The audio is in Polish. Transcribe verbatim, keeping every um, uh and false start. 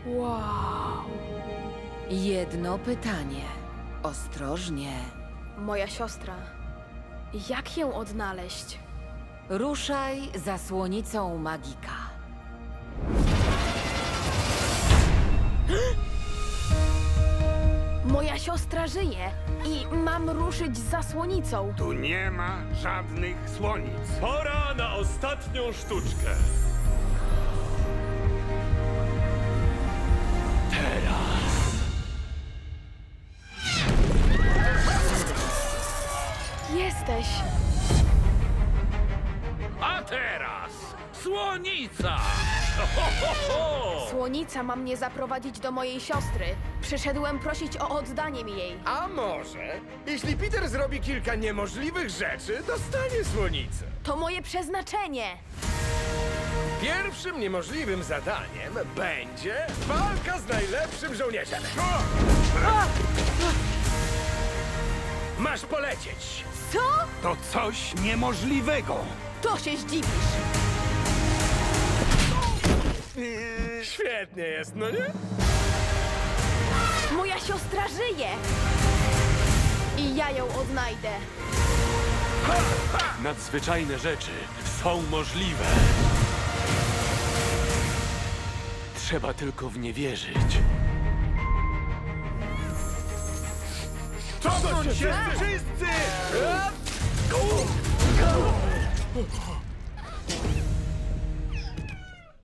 Wow. Jedno pytanie. Ostrożnie. Moja siostra. Jak ją odnaleźć? Ruszaj za słonicą magika. Moja siostra żyje i mam ruszyć za słonicą. Tu nie ma żadnych słonic. Pora na ostatnią sztuczkę. Teraz. Jesteś. A teraz słonica! Ho, ho, ho! Słonica ma mnie zaprowadzić do mojej siostry. Przyszedłem prosić o oddanie mi jej. A może, jeśli Peter zrobi kilka niemożliwych rzeczy, dostanie słonicę. To moje przeznaczenie. Pierwszym niemożliwym zadaniem będzie walka z najlepszym żołnierzem. Masz polecieć. Co? To coś niemożliwego. To się zdziwisz. Świetnie jest, no nie? Moja siostra żyje. I ja ją odnajdę. Nadzwyczajne rzeczy są możliwe. Trzeba tylko w nie wierzyć. Czego się wszyscy?